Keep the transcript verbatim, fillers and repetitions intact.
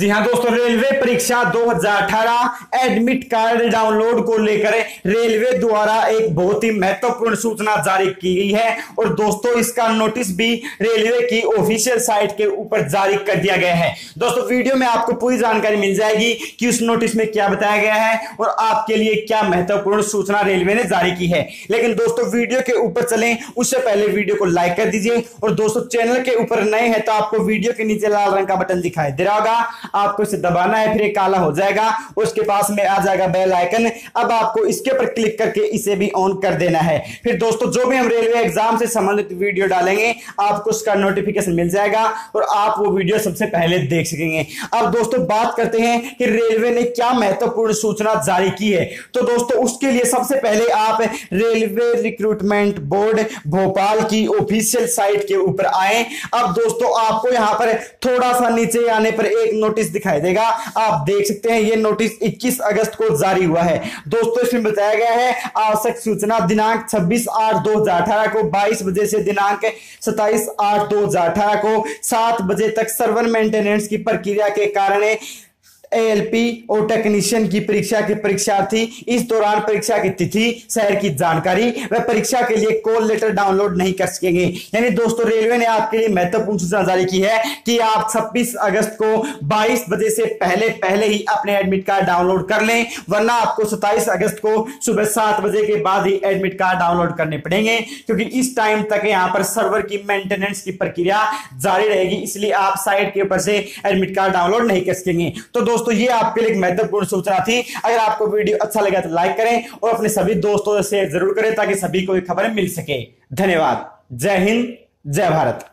जी हाँ दोस्तों, रेलवे परीक्षा दो हज़ार अठारह एडमिट कार्ड डाउनलोड को लेकर रेलवे द्वारा एक बहुत ही महत्वपूर्ण सूचना जारी की गई है और दोस्तों इसका नोटिस भी रेलवे की ऑफिशियल साइट के ऊपर जारी कर दिया गया है। दोस्तों वीडियो में आपको पूरी जानकारी मिल जाएगी कि उस नोटिस में क्या बताया गया है और आपके लिए क्या महत्वपूर्ण सूचना रेलवे ने जारी की है। लेकिन दोस्तों वीडियो के ऊपर चलें उससे पहले वीडियो को लाइक कर दीजिए और दोस्तों चैनल के ऊपर नए हैं तो आपको वीडियो के नीचे लाल रंग का बटन दिखाई दे रहा होगा, आपको इसे दबाना है, फिर काला हो जाएगा, उसके पास में आ जाएगा बेल आइकन। अब आपको इसके ऊपर क्लिक करके इसे भी ऑन कर देना है। फिर दोस्तों जो भी हम रेलवे एग्जाम से संबंधित वीडियो डालेंगे आपको उसका नोटिफिकेशन मिल जाएगा और आप वो वीडियो सबसे पहले देख सकेंगे। अब दोस्तों बात करते हैं कि रेलवे ने क्या महत्वपूर्ण सूचना जारी की है। तो दोस्तों उसके लिए सबसे पहले आप रेलवे रिक्रूटमेंट बोर्ड भोपाल की ऑफिशियल साइट के ऊपर आए। अब दोस्तों आपको यहां पर थोड़ा सा नीचे आने पर एक नोटिस दिखाई देगा, आप देख सकते हैं ये नोटिस इक्कीस अगस्त को जारी हुआ है। दोस्तों इसमें बताया गया है आवश्यक सूचना दिनांक छब्बीस आठ दो हजार अठारह को बाईस बजे से दिनांक सत्ताईस आठ दो हजार अठारह को सात बजे तक सर्वर मेंटेनेंस की प्रक्रिया के कारण एएलपी और टेक्नीशियन की परीक्षा के परीक्षार्थी इस दौरान परीक्षा की तिथि, शहर की जानकारी व परीक्षा के लिए कॉल लेटर डाउनलोड नहीं कर सकेंगे। यानी दोस्तों रेलवे ने आपके लिए महत्वपूर्ण सूचना जारी की है कि आप छब्बीस अगस्त को बाईस बजे से पहले पहले ही अपने एडमिट कार्ड डाउनलोड कर लें, वरना आपको सत्ताईस अगस्त को सुबह सात बजे के बाद ही एडमिट कार्ड डाउनलोड करने पड़ेंगे, क्योंकि इस टाइम तक यहां पर सर्वर की मेंटेनेंस की प्रक्रिया जारी रहेगी, इसलिए आप साइट के ऊपर से एडमिट कार्ड डाउनलोड नहीं कर सकेंगे। तो दोस्तों ये आपके लिए एक महत्वपूर्ण सूचना थी। अगर आपको वीडियो अच्छा लगा तो लाइक करें और अपने सभी दोस्तों से शेयर जरूर करें ताकि सभी को खबर मिल सके। धन्यवाद। जय हिंद, जय भारत।